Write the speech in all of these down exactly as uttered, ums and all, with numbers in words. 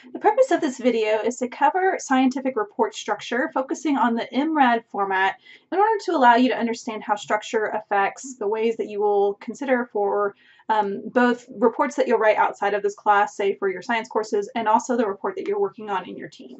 The purpose of this video is to cover scientific report structure, focusing on the IMRaD format in order to allow you to understand how structure affects the ways that you will consider for um, both reports that you'll write outside of this class, say for your science courses, and also the report that you're working on in your team.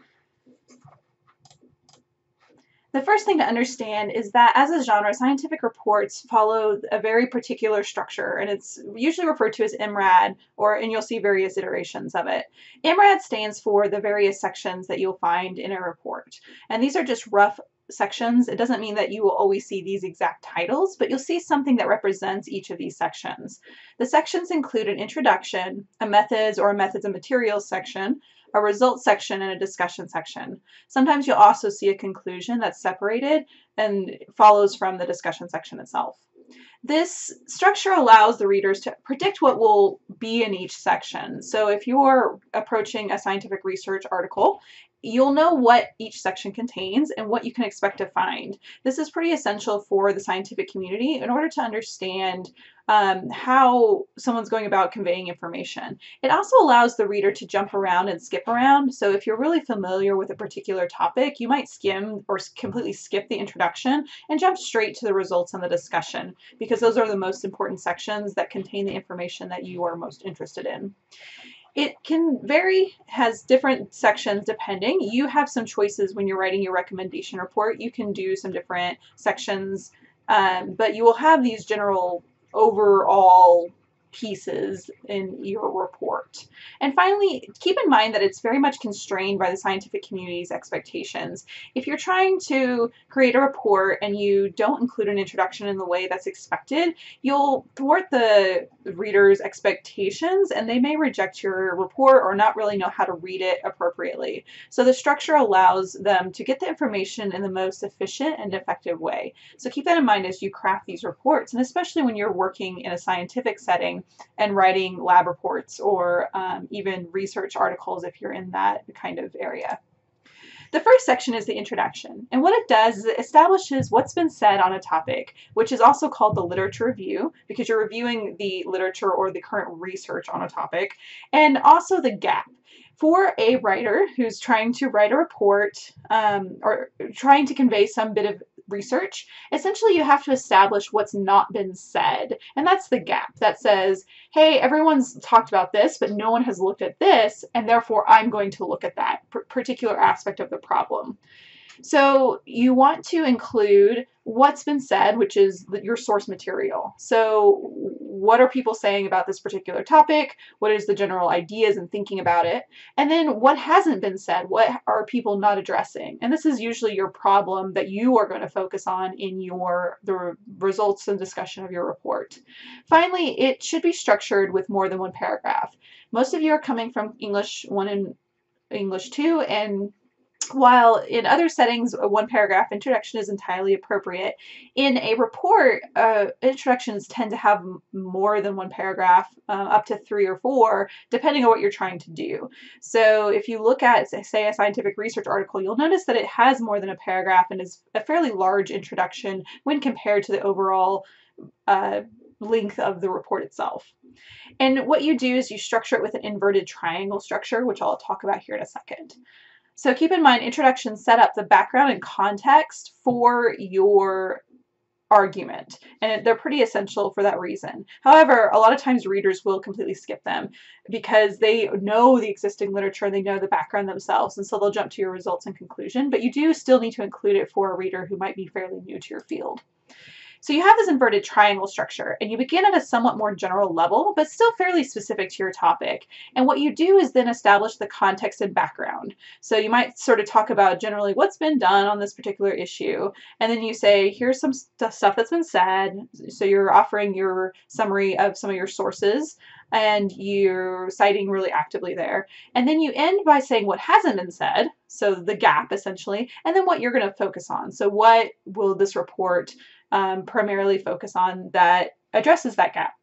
The first thing to understand is that as a genre, scientific reports follow a very particular structure, and it's usually referred to as IMRaD, or and you'll see various iterations of it. IMRaD stands for the various sections that you'll find in a report, and these are just rough sections. It doesn't mean that you will always see these exact titles, but you'll see something that represents each of these sections. The sections include an introduction, a methods or a methods and materials section, a results section, and a discussion section. Sometimes you'll also see a conclusion that's separated and follows from the discussion section itself. This structure allows the readers to predict what will be in each section. So if you're approaching a scientific research article, you'll know what each section contains and what you can expect to find. This is pretty essential for the scientific community in order to understand um, how someone's going about conveying information. It also allows the reader to jump around and skip around. So if you're really familiar with a particular topic, you might skim or completely skip the introduction and jump straight to the results and the discussion, because those are the most important sections that contain the information that you are most interested in. It can vary, has different sections depending. You have some choices when you're writing your recommendation report. You can do some different sections, um, but you will have these general overall pieces in your report. And finally, keep in mind that it's very much constrained by the scientific community's expectations. If you're trying to create a report and you don't include an introduction in the way that's expected, you'll thwart the reader's expectations and they may reject your report or not really know how to read it appropriately. So the structure allows them to get the information in the most efficient and effective way. So keep that in mind as you craft these reports, and especially when you're working in a scientific setting and writing lab reports or um, even research articles if you're in that kind of area. The first section is the introduction, and what it does is it establishes what's been said on a topic, which is also called the literature review, because you're reviewing the literature or the current research on a topic, and also the gap. For a writer who's trying to write a report um, or trying to convey some bit of research, essentially you have to establish what's not been said, and that's the gap that says, hey, everyone's talked about this, but no one has looked at this, and therefore I'm going to look at that particular aspect of the problem. So you want to include what's been said, which is your source material. So what are people saying about this particular topic? What is the general ideas and thinking about it? And then what hasn't been said? What are people not addressing? And this is usually your problem that you are going to focus on in your the results and discussion of your report. Finally, it should be structured with more than one paragraph. Most of you are coming from English one and English two, and while in other settings, a one paragraph introduction is entirely appropriate, in a report, uh, introductions tend to have more than one paragraph, uh, up to three or four, depending on what you're trying to do. So if you look at, say, a scientific research article, you'll notice that it has more than a paragraph and is a fairly large introduction when compared to the overall uh, length of the report itself. And what you do is you structure it with an inverted triangle structure, which I'll talk about here in a second. So keep in mind, introductions set up the background and context for your argument, and they're pretty essential for that reason. However, a lot of times readers will completely skip them because they know the existing literature and they know the background themselves, and so they'll jump to your results and conclusion, but you do still need to include it for a reader who might be fairly new to your field. So you have this inverted triangle structure, and you begin at a somewhat more general level, but still fairly specific to your topic. And what you do is then establish the context and background. So you might sort of talk about generally what's been done on this particular issue, and then you say, here's some st- stuff that's been said. So you're offering your summary of some of your sources, and you're citing really actively there. And then you end by saying what hasn't been said, so the gap essentially, and then what you're going to focus on. So what will this report Um, primarily focus on that addresses that gap.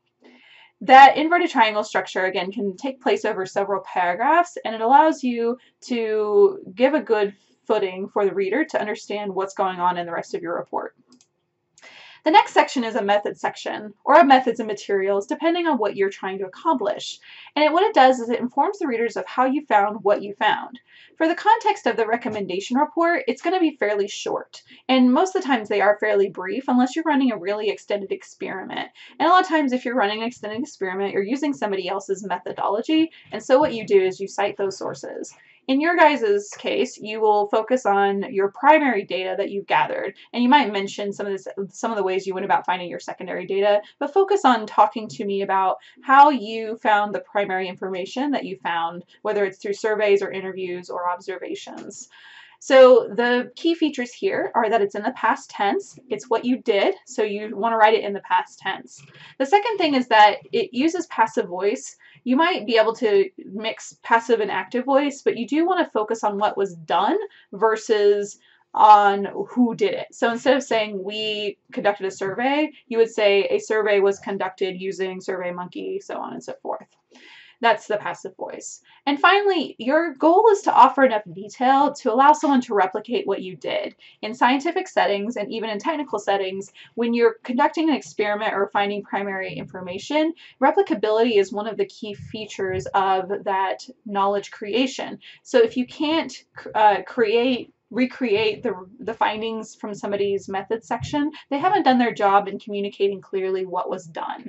That inverted triangle structure, again, can take place over several paragraphs, and it allows you to give a good footing for the reader to understand what's going on in the rest of your report. The next section is a method section, or a methods and materials, depending on what you're trying to accomplish. And it, what it does is it informs the readers of how you found what you found. For the context of the recommendation report, it's going to be fairly short. And most of the times they are fairly brief, unless you're running a really extended experiment. And a lot of times if you're running an extended experiment, you're using somebody else's methodology. And so what you do is you cite those sources. In your guys' case, you will focus on your primary data that you've gathered, and you might mention some of this, some of the ways you went about finding your secondary data, but focus on talking to me about how you found the primary information that you found, whether it's through surveys or interviews or observations. So the key features here are that it's in the past tense. It's what you did, so you want to write it in the past tense. The second thing is that it uses passive voice. You might be able to mix passive and active voice, but you do want to focus on what was done versus on who did it. So instead of saying we conducted a survey, you would say a survey was conducted using SurveyMonkey, so on and so forth. That's the passive voice. And finally, your goal is to offer enough detail to allow someone to replicate what you did. In scientific settings and even in technical settings, when you're conducting an experiment or finding primary information, replicability is one of the key features of that knowledge creation. So if you can't uh, create recreate the, the findings from somebody's method section, they haven't done their job in communicating clearly what was done.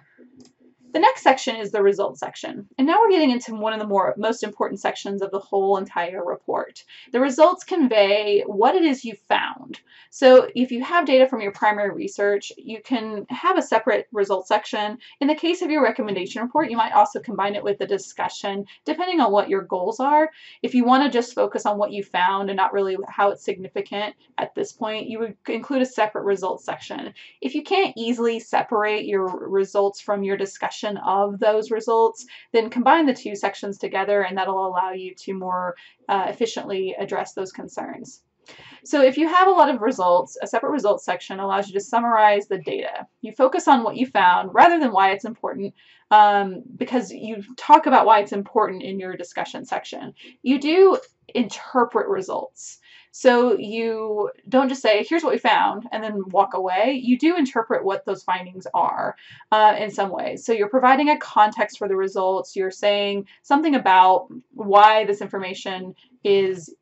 The next section is the results section. And now we're getting into one of the more most important sections of the whole entire report. The results convey what it is you found. So if you have data from your primary research, you can have a separate results section. In the case of your recommendation report, you might also combine it with the discussion, depending on what your goals are. If you want to just focus on what you found and not really how it's significant at this point, you would include a separate results section. If you can't easily separate your results from your discussion of those results, then combine the two sections together, and that'll allow you to more uh, efficiently address those concerns. So if you have a lot of results, a separate results section allows you to summarize the data. You focus on what you found rather than why it's important, um, because you talk about why it's important in your discussion section. You do interpret results. So you don't just say, here's what we found, and then walk away. You do interpret what those findings are uh, in some ways. So you're providing a context for the results. You're saying something about why this information is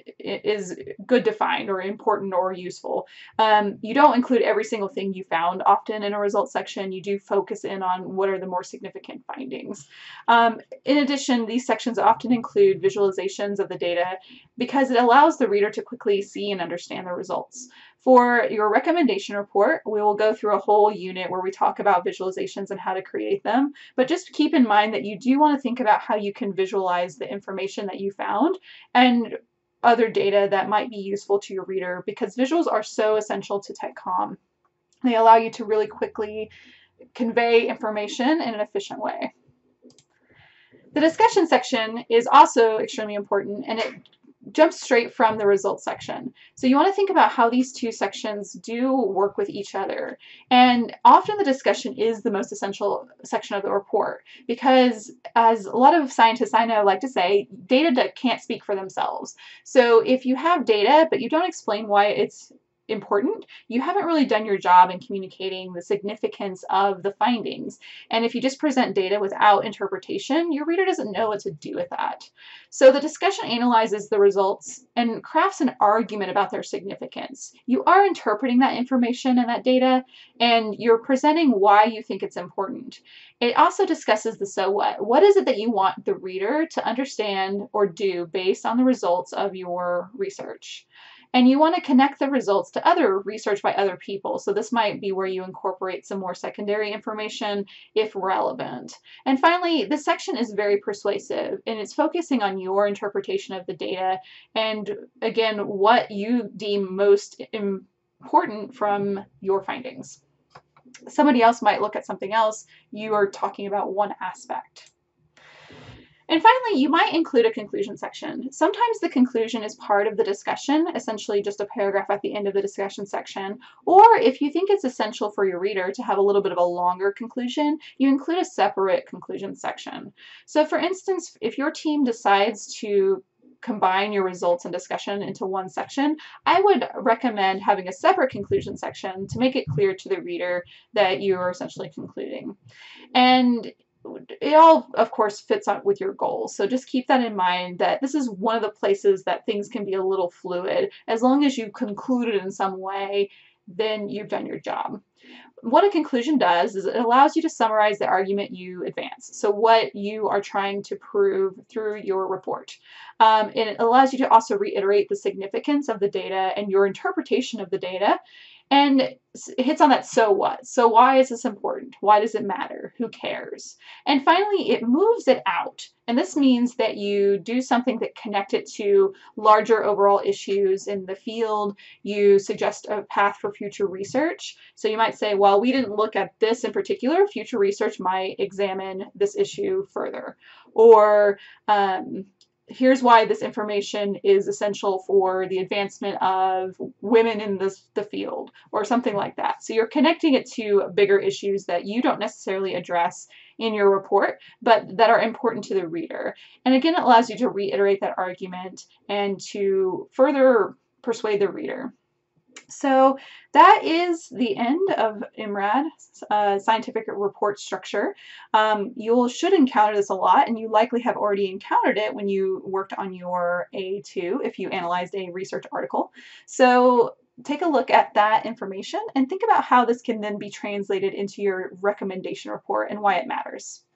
is good to find or important or useful. Um, you don't include every single thing you found often in a results section. You do focus in on what are the more significant findings. Um, in addition, these sections often include visualizations of the data because it allows the reader to quickly see and understand the results. For your recommendation report, we will go through a whole unit where we talk about visualizations and how to create them, but just keep in mind that you do want to think about how you can visualize the information that you found and other data that might be useful to your reader, because visuals are so essential to tech comm. They allow you to really quickly convey information in an efficient way. The discussion section is also extremely important, and it jumps straight from the results section. So you want to think about how these two sections do work with each other. And often the discussion is the most essential section of the report, because as a lot of scientists I know like to say, data can't speak for themselves. So if you have data, but you don't explain why it's important, you haven't really done your job in communicating the significance of the findings. And if you just present data without interpretation, your reader doesn't know what to do with that. So the discussion analyzes the results and crafts an argument about their significance. You are interpreting that information and that data, and you're presenting why you think it's important. It also discusses the so what. What is it that you want the reader to understand or do based on the results of your research? And you want to connect the results to other research by other people. So this might be where you incorporate some more secondary information if relevant. And finally, this section is very persuasive, and it's focusing on your interpretation of the data and, again, what you deem most important from your findings. Somebody else might look at something else. You are talking about one aspect. And finally, you might include a conclusion section. Sometimes the conclusion is part of the discussion, essentially just a paragraph at the end of the discussion section. Or if you think it's essential for your reader to have a little bit of a longer conclusion, you include a separate conclusion section. So for instance, if your team decides to combine your results and discussion into one section, I would recommend having a separate conclusion section to make it clear to the reader that you are essentially concluding. And it all, of course, fits on with your goals. So just keep that in mind, that this is one of the places that things can be a little fluid. As long as you concluded in some way, then you've done your job. What a conclusion does is it allows you to summarize the argument you advance. So what you are trying to prove through your report. Um, and it allows you to also reiterate the significance of the data and your interpretation of the data. And it hits on that so what. So why is this important? Why does it matter? Who cares? And finally, it moves it out. And this means that you do something that connect it to larger overall issues in the field. You suggest a path for future research. So you might say, well, we didn't look at this in particular. Future research might examine this issue further. Or um, here's why this information is essential for the advancement of women in this, the field, or something like that. So you're connecting it to bigger issues that you don't necessarily address in your report, but that are important to the reader. And again, it allows you to reiterate that argument and to further persuade the reader. So that is the end of IMRaD, uh, scientific report structure. Um, you should encounter this a lot, and you likely have already encountered it when you worked on your A two if you analyzed a research article. So take a look at that information and think about how this can then be translated into your recommendation report and why it matters.